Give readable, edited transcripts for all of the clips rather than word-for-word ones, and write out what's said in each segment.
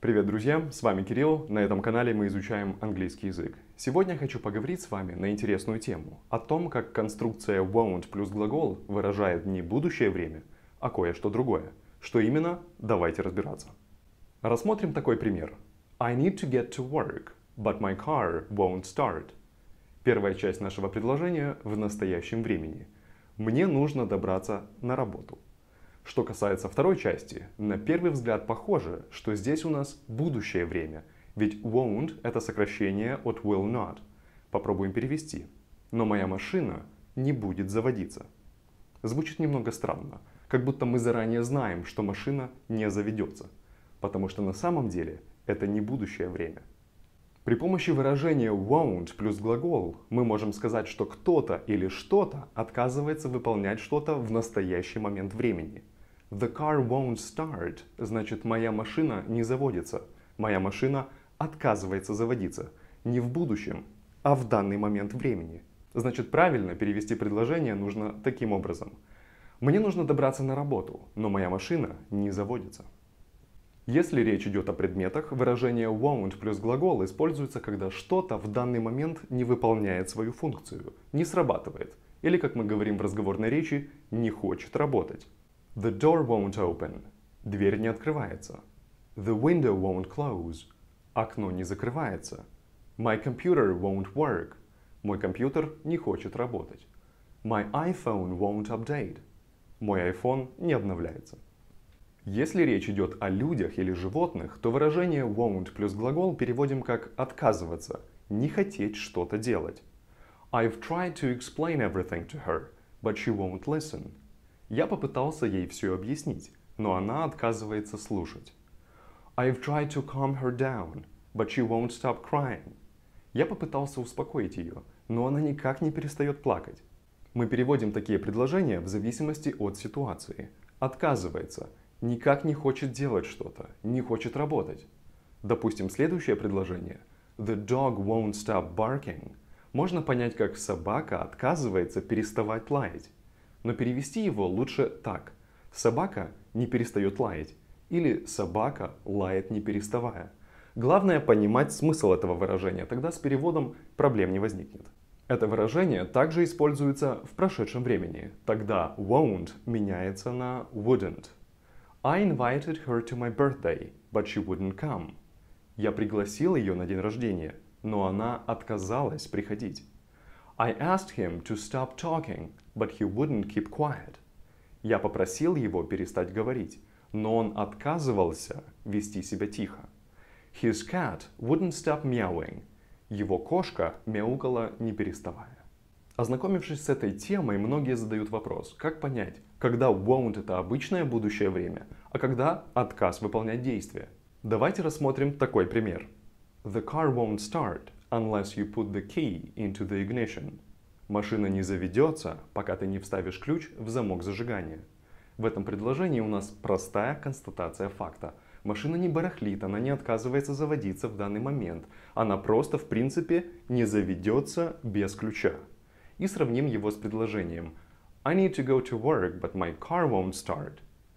Привет, друзья! С вами Кирилл. На этом канале мы изучаем английский язык. Сегодня я хочу поговорить с вами на интересную тему. О том, как конструкция won't плюс глагол выражает не будущее время, а кое-что другое. Что именно? Давайте разбираться. Рассмотрим такой пример. I need to get to work, but my car won't start. Первая часть нашего предложения в настоящем времени. Мне нужно добраться на работу. Что касается второй части, на первый взгляд похоже, что здесь у нас будущее время, ведь won't – это сокращение от will not. Попробуем перевести. Но моя машина не будет заводиться. Звучит немного странно, как будто мы заранее знаем, что машина не заведется, потому что на самом деле это не будущее время. При помощи выражения won't плюс глагол мы можем сказать, что кто-то или что-то отказывается выполнять что-то в настоящий момент времени. The car won't start значит моя машина не заводится. Моя машина отказывается заводиться. Не в будущем, а в данный момент времени. Значит, правильно перевести предложение нужно таким образом. Мне нужно добраться на работу, но моя машина не заводится. Если речь идет о предметах, выражение won't плюс глагол используется, когда что-то в данный момент не выполняет свою функцию, не срабатывает, или, как мы говорим в разговорной речи, не хочет работать. The door won't open. Дверь не открывается. The window won't close. Окно не закрывается. My computer won't work. Мой компьютер не хочет работать. My iPhone won't update. Мой iPhone не обновляется. Если речь идет о людях или животных, то выражение won't плюс глагол переводим как «отказываться», «не хотеть что-то делать». I've tried to explain everything to her, but she won't listen. Я попытался ей все объяснить, но она отказывается слушать. I've tried to calm her down, but she won't stop crying. Я попытался успокоить ее, но она никак не перестает плакать. Мы переводим такие предложения в зависимости от ситуации. Отказывается, никак не хочет делать что-то, не хочет работать. Допустим, следующее предложение. The dog won't stop barking. Можно понять, как собака отказывается переставать лаять. Но перевести его лучше так. Собака не перестает лаять. Или собака лает не переставая. Главное понимать смысл этого выражения, тогда с переводом проблем не возникнет. Это выражение также используется в прошедшем времени. Тогда won't меняется на wouldn't. I invited her to my birthday, but she wouldn't come. Я пригласил ее на день рождения, но она отказалась приходить. I asked him to stop talking, but he wouldn't keep quiet. Я попросил его перестать говорить, но он отказывался вести себя тихо. His cat wouldn't stop meowing. Его кошка мяукала не переставая. Ознакомившись с этой темой, многие задают вопрос, как понять, когда won't это обычное будущее время, а когда отказ выполнять действие. Давайте рассмотрим такой пример. The car won't start unless you put the key into the ignition. Машина не заведется, пока ты не вставишь ключ в замок зажигания. В этом предложении у нас простая констатация факта. Машина не барахлит, она не отказывается заводиться в данный момент. Она просто, в принципе, не заведется без ключа. И сравним его с предложением I need to go to work, but my car won't start.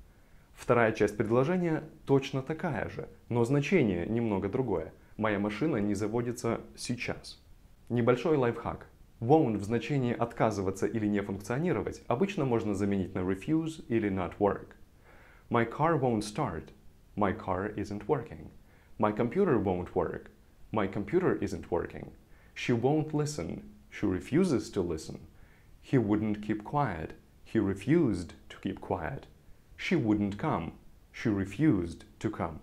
Вторая часть предложения точно такая же, но значение немного другое. Моя машина не заводится сейчас. Небольшой лайфхак. Won't в значении отказываться или не функционировать обычно можно заменить на refuse или not work. My car won't start. My car isn't working. My computer won't work. My computer isn't working. She won't listen. She refuses to listen. He wouldn't keep quiet. He refused to keep quiet. She wouldn't come. She refused to come.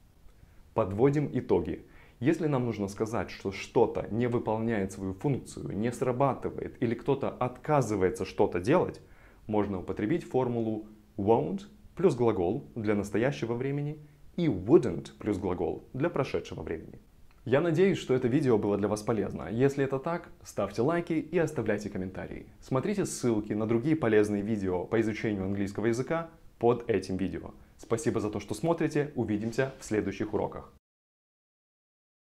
Подводим итоги. Если нам нужно сказать, что что-то не выполняет свою функцию, не срабатывает или кто-то отказывается что-то делать, можно употребить формулу won't плюс глагол для настоящего времени и wouldn't плюс глагол для прошедшего времени. Я надеюсь, что это видео было для вас полезно. Если это так, ставьте лайки и оставляйте комментарии. Смотрите ссылки на другие полезные видео по изучению английского языка под этим видео. Спасибо за то, что смотрите. Увидимся в следующих уроках.